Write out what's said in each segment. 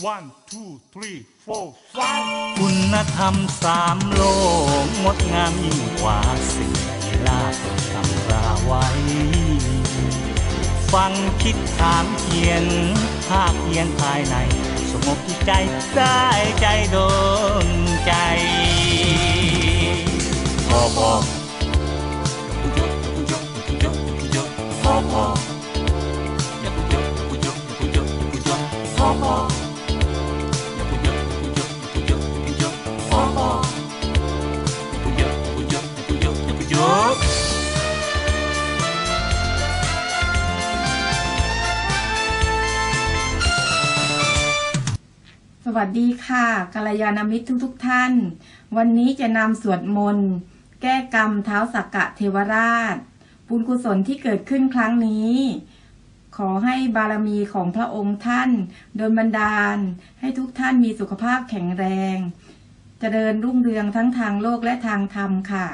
1 2 3 4 5 คุณธรรมสามโลกงดงามยิ่งกว่าสิ่งที่ลาบตำราไว้ฟังคิดถามเขียนภาคเพียนภายในสงบจิตใจได้ใจโดนใจพอพอพอพอสวัสดีค่ะกัลยาณมิตรทุกท่านวันนี้จะนำสวดมนต์แก้กรรมท้าวสักกะเทวราชบุญกุศลที่เกิดขึ้นครั้งนี้ขอให้บารมีของพระองค์ท่านโดนบันดาลให้ทุกท่านมีสุขภาพแข็งแรงเจริญรุ่งเรืองทั้งทางโลกและทางธรรมค่ะ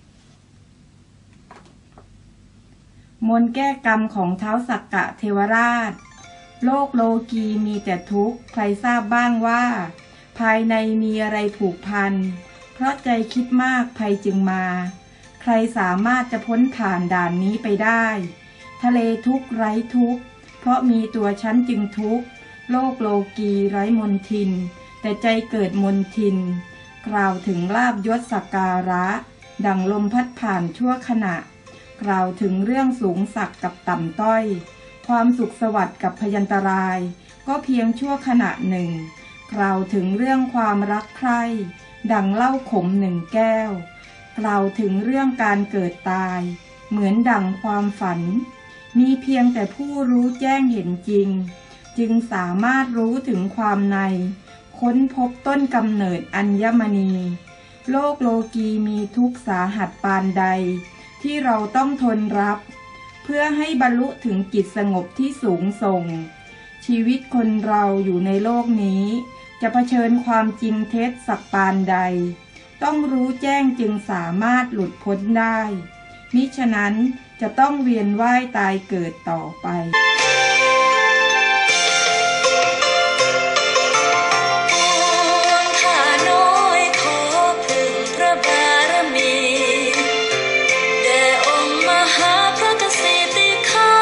มนต์แก้กรรมของท้าวสักกะเทวราชโลกโลกีมีแต่ทุกข์ใครทราบบ้างว่าภายในมีอะไรผูกพันเพราะใจคิดมากภัยจึงมาใครสามารถจะพ้นผ่านด่านนี้ไปได้ทะเลทุกข์ไร้ทุกข์เพราะมีตัวฉันจึงทุกข์โลกโลกีไร้มนทินแต่ใจเกิดมนทินกล่าวถึงลาภยศสักการะดังลมพัดผ่านชั่วขณะกล่าวถึงเรื่องสูงสักกับต่ำต้อยความสุขสวัสดิ์กับพยันตรายก็เพียงชั่วขณะหนึ่งกล่าวถึงเรื่องความรักใคร่ดังเหล้าขม1 แก้วกล่าวถึงเรื่องการเกิดตายเหมือนดั่งความฝันมีเพียงแต่ผู้รู้แจ้งเห็นจริงจึงสามารถรู้ถึงความในค้นพบต้นกำเนิดอัญมณีโลกโลกีมีทุกข์สาหัสปานใดที่เราต้องทนรับเพื่อให้บรรลุถึงจิตสงบที่สูงส่งชีวิตคนเราอยู่ในโลกนี้จะเผชิญความจริงเท็จสักปานใดต้องรู้แจ้งจึงสามารถหลุดพ้นได้มิฉะนั้นจะต้องเวียนว่ายตายเกิดต่อไป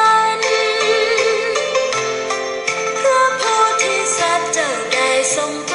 ทรง